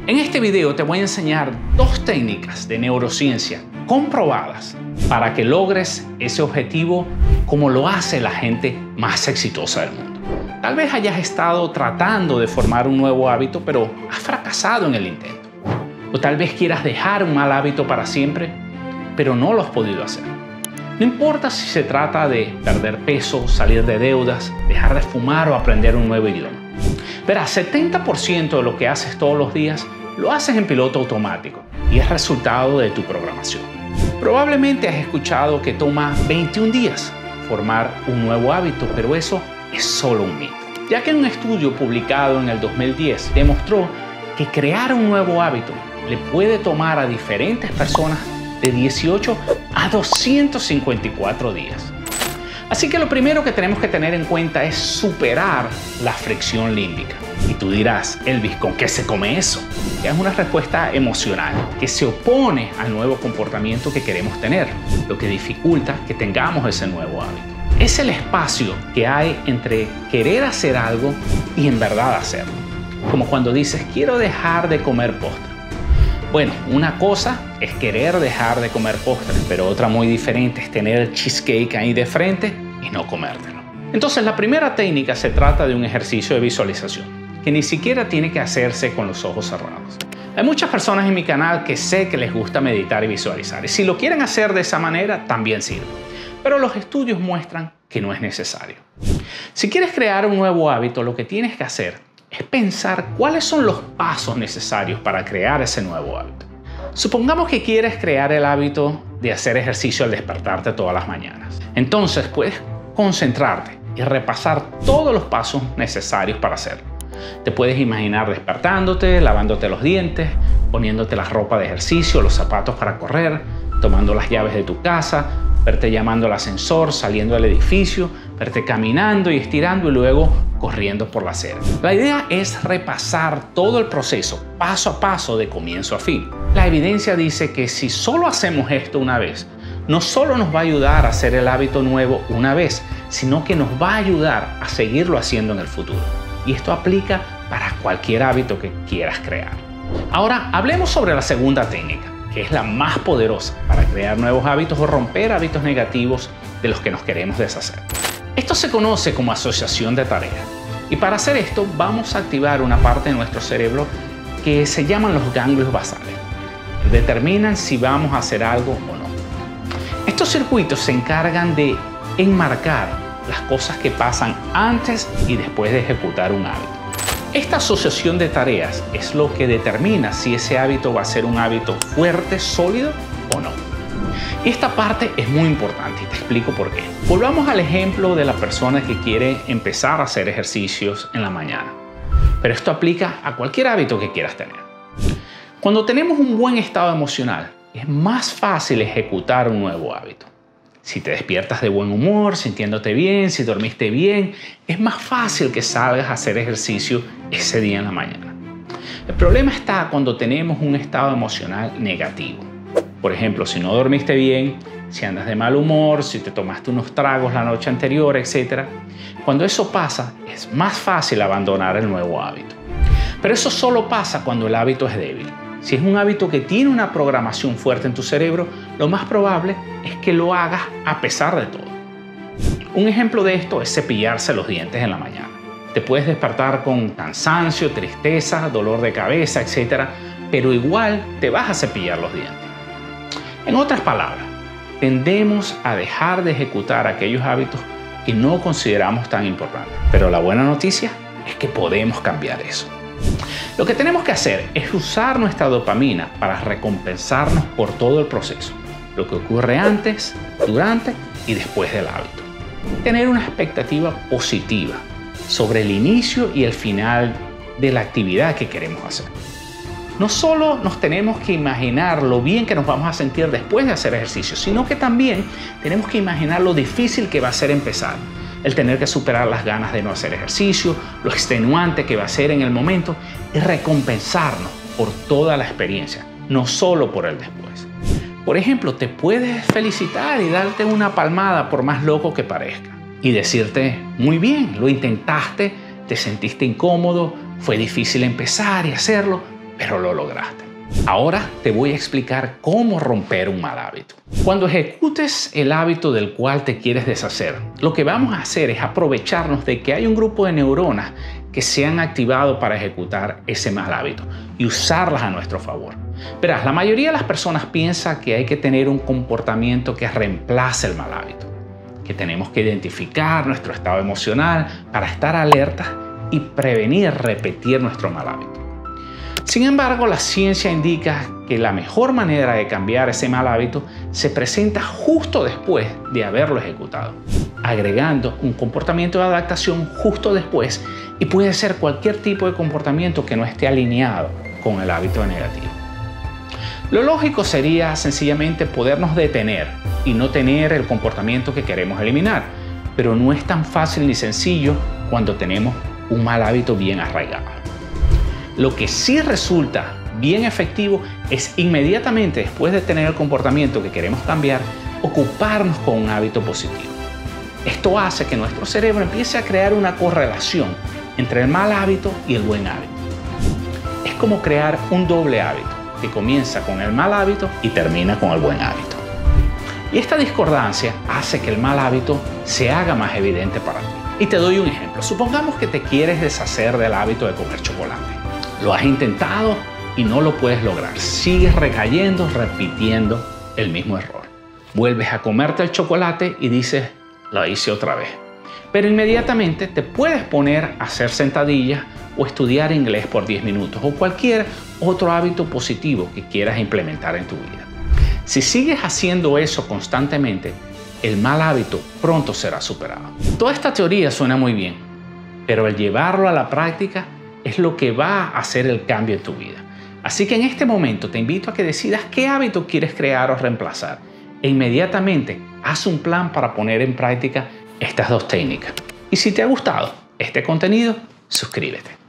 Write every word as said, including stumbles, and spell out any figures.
En este video te voy a enseñar dos técnicas de neurociencia comprobadas para que logres ese objetivo como lo hace la gente más exitosa del mundo. Tal vez hayas estado tratando de formar un nuevo hábito, pero has fracasado en el intento. O tal vez quieras dejar un mal hábito para siempre, pero no lo has podido hacer. No importa si se trata de perder peso, salir de deudas, dejar de fumar o aprender un nuevo idioma. Verás, setenta por ciento de lo que haces todos los días lo haces en piloto automático y es resultado de tu programación. Probablemente has escuchado que toma veintiún días formar un nuevo hábito, pero eso es solo un mito. Ya que un estudio publicado en el dos mil diez demostró que crear un nuevo hábito le puede tomar a diferentes personas de dieciocho a doscientos cincuenta y cuatro días. Así que lo primero que tenemos que tener en cuenta es superar la fricción límbica. Y tú dirás, Elvis, ¿con qué se come eso? Que es una respuesta emocional que se opone al nuevo comportamiento que queremos tener, lo que dificulta que tengamos ese nuevo hábito. Es el espacio que hay entre querer hacer algo y en verdad hacerlo. Como cuando dices, quiero dejar de comer postre. Bueno, una cosa es querer dejar de comer postres, pero otra muy diferente es tener el cheesecake ahí de frente y no comértelo. Entonces, la primera técnica se trata de un ejercicio de visualización, que ni siquiera tiene que hacerse con los ojos cerrados. Hay muchas personas en mi canal que sé que les gusta meditar y visualizar, y si lo quieren hacer de esa manera, también sirve. Pero los estudios muestran que no es necesario. Si quieres crear un nuevo hábito, lo que tienes que hacer es pensar cuáles son los pasos necesarios para crear ese nuevo hábito. Supongamos que quieres crear el hábito de hacer ejercicio al despertarte todas las mañanas. Entonces puedes concentrarte y repasar todos los pasos necesarios para hacerlo. Te puedes imaginar despertándote, lavándote los dientes, poniéndote la ropa de ejercicio, los zapatos para correr, tomando las llaves de tu casa, verte llamando al ascensor, saliendo del edificio, verte caminando y estirando y luego corriendo por la acera. La idea es repasar todo el proceso, paso a paso, de comienzo a fin. La evidencia dice que si solo hacemos esto una vez, no solo nos va a ayudar a hacer el hábito nuevo una vez, sino que nos va a ayudar a seguirlo haciendo en el futuro. Y esto aplica para cualquier hábito que quieras crear. Ahora, hablemos sobre la segunda técnica, que es la más poderosa para crear nuevos hábitos o romper hábitos negativos de los que nos queremos deshacer. Esto se conoce como asociación de tareas. Y para hacer esto vamos a activar una parte de nuestro cerebro que se llaman los ganglios basales. Determinan si vamos a hacer algo o no. Estos circuitos se encargan de enmarcar las cosas que pasan antes y después de ejecutar un hábito. Esta asociación de tareas es lo que determina si ese hábito va a ser un hábito fuerte, sólido o no. Y esta parte es muy importante y te explico por qué. Volvamos al ejemplo de la persona que quiere empezar a hacer ejercicios en la mañana. Pero esto aplica a cualquier hábito que quieras tener. Cuando tenemos un buen estado emocional, es más fácil ejecutar un nuevo hábito. Si te despiertas de buen humor, sintiéndote bien, si dormiste bien, es más fácil que salgas a hacer ejercicio ese día en la mañana. El problema está cuando tenemos un estado emocional negativo. Por ejemplo, si no dormiste bien, si andas de mal humor, si te tomaste unos tragos la noche anterior, etcétera. Cuando eso pasa, es más fácil abandonar el nuevo hábito. Pero eso solo pasa cuando el hábito es débil. Si es un hábito que tiene una programación fuerte en tu cerebro, lo más probable es que lo hagas a pesar de todo. Un ejemplo de esto es cepillarse los dientes en la mañana. Te puedes despertar con cansancio, tristeza, dolor de cabeza, etcétera, pero igual te vas a cepillar los dientes. En otras palabras, tendemos a dejar de ejecutar aquellos hábitos que no consideramos tan importantes. Pero la buena noticia es que podemos cambiar eso. Lo que tenemos que hacer es usar nuestra dopamina para recompensarnos por todo el proceso, lo que ocurre antes, durante y después del hábito. Tener una expectativa positiva sobre el inicio y el final de la actividad que queremos hacer. No solo nos tenemos que imaginar lo bien que nos vamos a sentir después de hacer ejercicio, sino que también tenemos que imaginar lo difícil que va a ser empezar. El tener que superar las ganas de no hacer ejercicio, lo extenuante que va a ser en el momento y recompensarnos por toda la experiencia, no solo por el después. Por ejemplo, te puedes felicitar y darte una palmada por más loco que parezca y decirte, muy bien, lo intentaste, te sentiste incómodo, fue difícil empezar y hacerlo, pero lo lograste. Ahora te voy a explicar cómo romper un mal hábito. Cuando ejecutes el hábito del cual te quieres deshacer, lo que vamos a hacer es aprovecharnos de que hay un grupo de neuronas que se han activado para ejecutar ese mal hábito y usarlas a nuestro favor. Verás, la mayoría de las personas piensa que hay que tener un comportamiento que reemplace el mal hábito, que tenemos que identificar nuestro estado emocional para estar alerta y prevenir repetir nuestro mal hábito. Sin embargo, la ciencia indica que la mejor manera de cambiar ese mal hábito se presenta justo después de haberlo ejecutado, agregando un comportamiento de adaptación justo después, y puede ser cualquier tipo de comportamiento que no esté alineado con el hábito negativo. Lo lógico sería sencillamente podernos detener y no tener el comportamiento que queremos eliminar, pero no es tan fácil ni sencillo cuando tenemos un mal hábito bien arraigado. Lo que sí resulta bien efectivo es inmediatamente después de tener el comportamiento que queremos cambiar, ocuparnos con un hábito positivo. Esto hace que nuestro cerebro empiece a crear una correlación entre el mal hábito y el buen hábito. Es como crear un doble hábito que comienza con el mal hábito y termina con el buen hábito. Y esta discordancia hace que el mal hábito se haga más evidente para ti. Y te doy un ejemplo. Supongamos que te quieres deshacer del hábito de comer chocolate. Lo has intentado y no lo puedes lograr. Sigues recayendo, repitiendo el mismo error. Vuelves a comerte el chocolate y dices, lo hice otra vez. Pero inmediatamente te puedes poner a hacer sentadillas o estudiar inglés por diez minutos o cualquier otro hábito positivo que quieras implementar en tu vida. Si sigues haciendo eso constantemente, el mal hábito pronto será superado. Toda esta teoría suena muy bien, pero el llevarlo a la práctica es lo que va a hacer el cambio en tu vida. Así que en este momento te invito a que decidas qué hábito quieres crear o reemplazar e inmediatamente haz un plan para poner en práctica estas dos técnicas. Y si te ha gustado este contenido, suscríbete.